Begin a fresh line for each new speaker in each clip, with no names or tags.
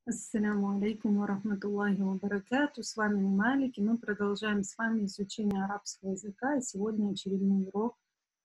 Ассаляму алейкум ва рахматуллахи ва баракату. С вами Малик, и мы продолжаем с вами изучение арабского языка. И сегодня очередной урок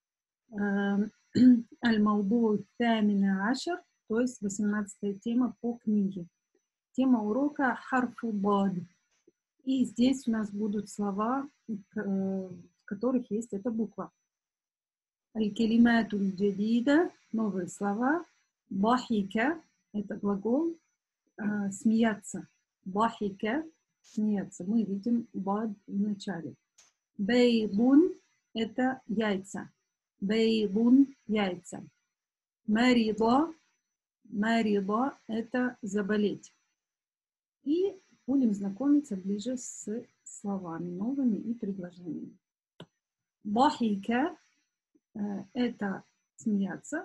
Аль-Мауду Тамина Ашар, то есть 18-я тема по книге. Тема урока Харфу Бад. И здесь у нас будут слова, в которых есть эта буква. Аль-Калиматуль Джадида, новые слова. Бахика, это глагол. Смеяться. Бахика, смеяться. Мы видим бад в начале. Бейбун – это яйца. Бейбун – яйца. Марида – это заболеть. И будем знакомиться ближе с словами новыми и предложениями. Бахика – это смеяться.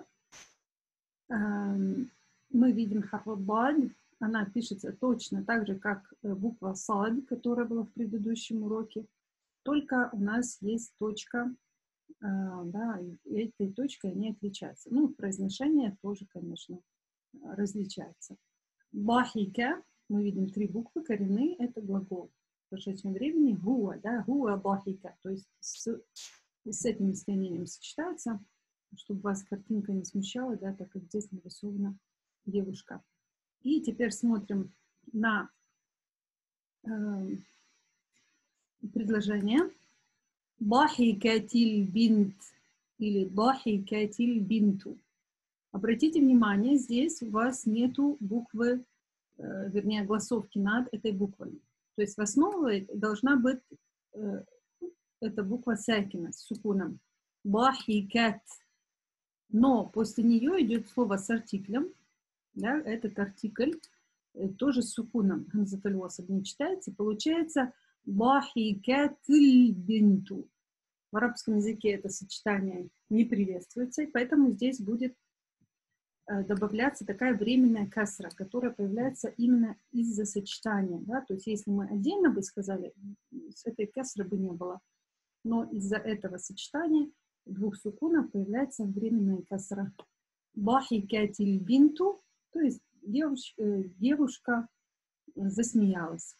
Мы видим харф-бад. Она пишется точно так же, как буква сад, которая была в предыдущем уроке. Только у нас есть точка, да, и этой точкой они отличаются. Ну, произношение тоже, конечно, различается. Бахика, мы видим три буквы, коренные, это глагол. В прошедшем времени гуа, да, гуа бахика, то есть с этим местоимением сочетается, чтобы вас картинка не смущала, да, так как здесь нарисована девушка. И теперь смотрим на предложение. Бахикатиль бинт или бахикатиль бинту. Обратите внимание, здесь у вас нету буквы, вернее, голосовки над этой буквой. То есть в основе должна быть эта буква сакина с сукуном. Бахикат. Но после нее идет слово с артиклем. Да, этот артикль тоже с сукуном. Хамзатуль васл не читается. Получается бахикатиль бинту. В арабском языке это сочетание не приветствуется, и поэтому здесь будет добавляться такая временная касра, которая появляется именно из-за сочетания. Да? То есть если мы отдельно бы сказали, с этой касры бы не было. Но из-за этого сочетания двух сукунов появляется временная касра. Бахикатиль бинту, то есть девушка засмеялась.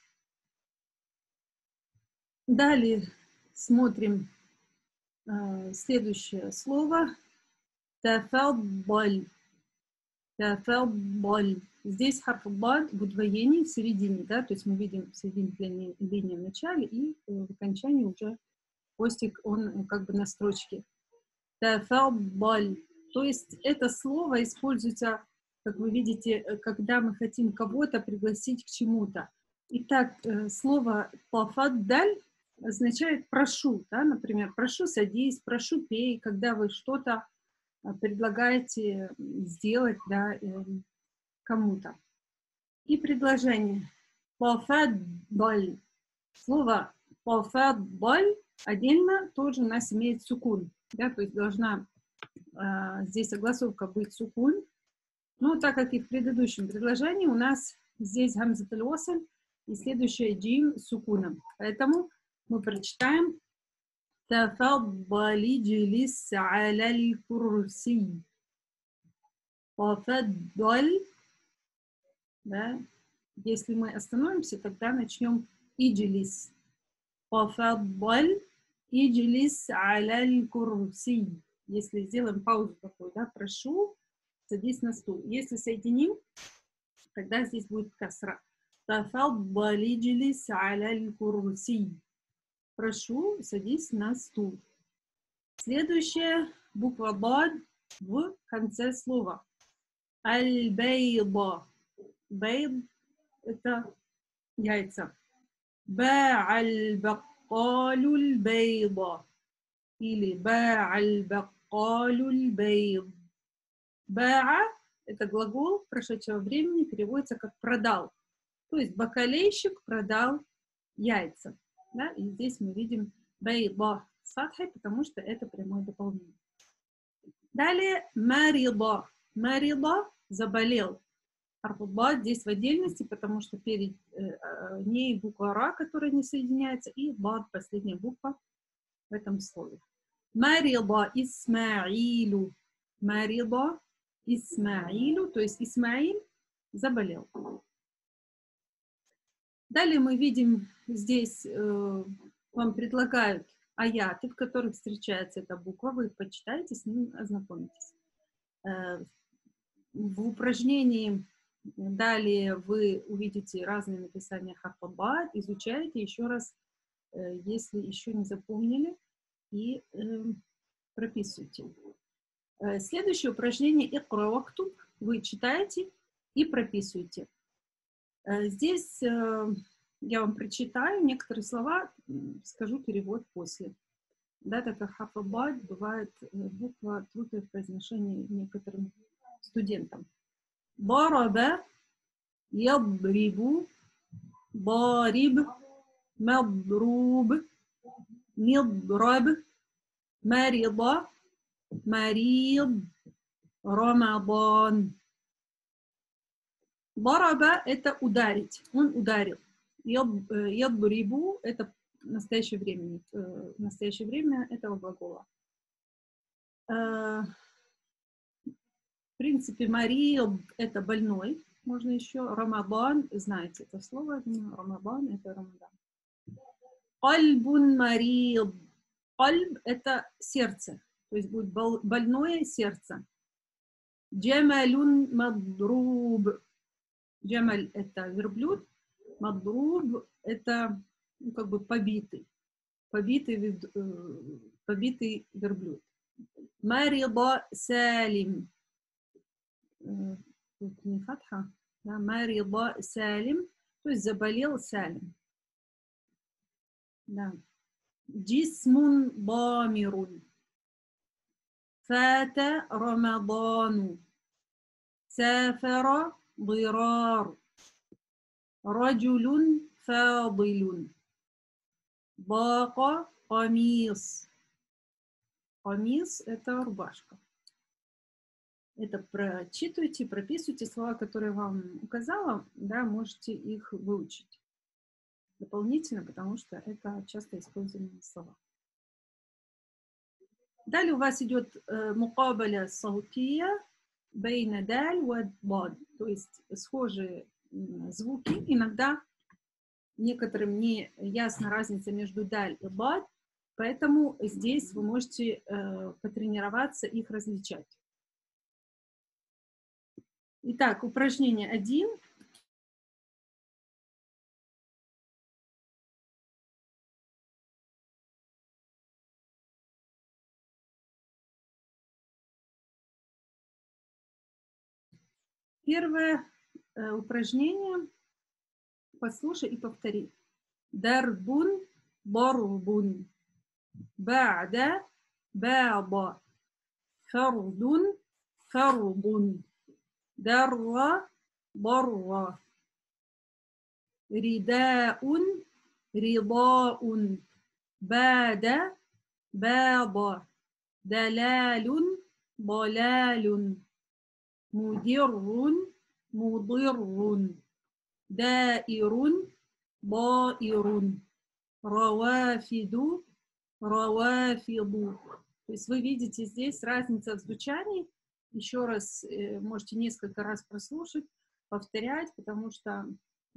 Далее смотрим следующее слово. Тафаддаль. Тафаддаль. Здесь харф-бад в удвоении в середине, да, то есть мы видим в середине линии в начале и в окончании уже хвостик, он как бы на строчке. Тафаддаль. То есть это слово используется, как вы видите, когда мы хотим кого-то пригласить к чему-то. Итак, слово тафаддаль означает прошу, да, например, прошу садись, прошу пей, когда вы что-то предлагаете сделать, да, кому-то. И предложение. Тафаддаль. Слово тафаддаль отдельно тоже у нас имеет сукун, да, то есть должна здесь огласовка быть сукун. Но так как и в предыдущем предложении у нас здесь гамзатуль васл и следующее джим с сукуном. Поэтому мы прочитаем тафаддали джлис аля курси. Тафаддаль. Да? Если мы остановимся, тогда начнем иджлис. Тафаддаль иджлис аля курси. Если сделаем паузу такой, да, прошу, садись на стул. Если соединим, тогда здесь будет касра. Тафаддали джлис аля курси. Прошу, садись на стул. Следующая буква бад в конце слова. Аль-бейда. Бейд – это яйца. Ба'аль-баккалю л-бейда. Или ба'аль-баккалю л-бейд. Баа – это глагол прошедшего времени, переводится как продал. То есть бакалейщик продал яйца. Да? И здесь мы видим бейда с фатхой, потому что это прямое дополнение. Далее марида. Марида – заболел. Харф-бад здесь в отдельности, потому что перед ней буква ра, которая не соединяется, и бад – последняя буква в этом слове. Марида Исмаилю. Марида Исмаилю, то есть Исмаиль заболел. Далее мы видим здесь, вам предлагают аяты, в которых встречается эта буква. Вы их почитаете, с ним ознакомитесь. В упражнении далее вы увидите разные написания харфа-бад, изучайте еще раз, если еще не запомнили, и прописывайте. Следующее упражнение «Икра вактуб». Вы читаете и прописываете. Здесь я вам прочитаю некоторые слова, скажу перевод после. Да, так как харфа-бад бывает буква трудная в произношении некоторым студентам. Бараба, ядрибу, бариб, мадруб, мидраб, марида, марид, рамадан. Бараба – это ударить, он ударил. Ядрибу – это настоящее время этого глагола. В принципе, марид – это больной, можно еще. Рамадан, знаете это слово, Рамадан – это Рамадан. Кальбун марид. Кальб – это сердце, то есть будет больное сердце. Джамалун мадруб. Джамаль – это верблюд, мадруб – это как бы побитый верблюд. Марида салим. Тут не фатха, да, марида салим, то есть заболел салим. Да. Джисмун дамирун. Фата рамадану. Сафара ضرار. رجل فاضل. ضاق قميص. Камис – это рубашка. Это прочитывайте, прописывайте слова, которые вам указала, да, можете их выучить дополнительно, потому что это часто используемые слова. Далее у вас идет мукабаля саутия бейна даль ва дад, то есть схожие звуки. Иногда некоторым не ясна разница между даль и дад, поэтому здесь вы можете потренироваться их различать. Итак, упражнение 1. Первое упражнение. Послушай и повтори. Дарбун, барбун. Ба'да, ба'ба. Фардун, фардун. Дарра, барра. Ридаун, ридаун. Бада, баба. Далалун, далалун. Мудиррун, мудиррун. Даирун, даирун. Равафиду, равафиду. То есть вы видите здесь разницу в звучании. Еще раз можете несколько раз прослушать, повторять, потому что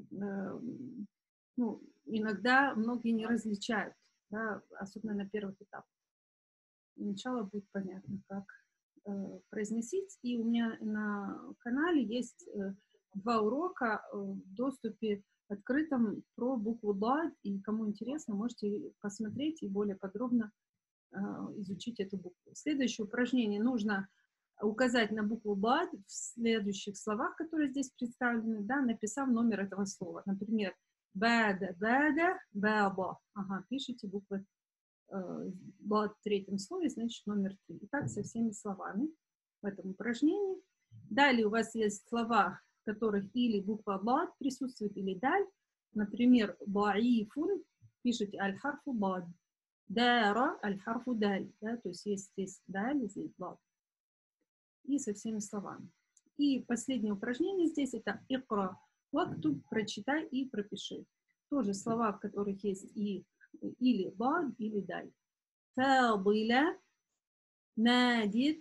иногда многие не различают, да, особенно на первых этапах. Сначала будет понятно, как произносить. И у меня на канале есть 2 урока в доступе открытом про букву «дад», и кому интересно, можете посмотреть и более подробно изучить эту букву. Следующее упражнение. Нужно указать на букву «дад» в следующих словах, которые здесь представлены, да, написав номер этого слова. Например, «бада», «бада», «баба». Ага, пишите буквы «дад» в третьем слове, значит номер 3. Итак, со всеми словами в этом упражнении. Далее у вас есть слова, в которых или буква «дад» присутствует, или «даль». Например, «баифун», пишите «аль-харфу дад». «Дара», «аль-харфу даль». Да, то есть есть здесь «даль», здесь «дад». И со всеми словами. И последнее упражнение здесь это «икра вактуб», прочитай и пропиши. Тоже слова, в которых есть и или «дад», или «даль». «Фадиля», «надид»,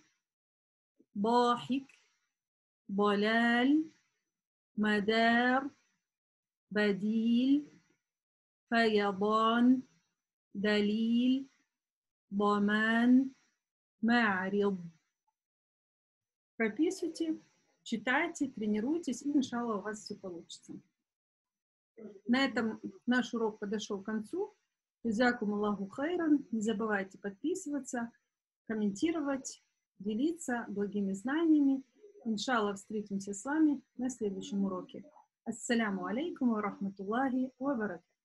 «ضاحك», «ضلال», «мадар», بديل فيضان دليل ضمان معرض. Прописывайте, читайте, тренируйтесь, и, иншаллах, у вас все получится. На этом наш урок подошел к концу. Джазакум Аллаху хайран. Не забывайте подписываться, комментировать, делиться благими знаниями. Иншаллах, встретимся с вами на следующем уроке. Ассаляму алейкум ва рахматуллахи ва баракатуху.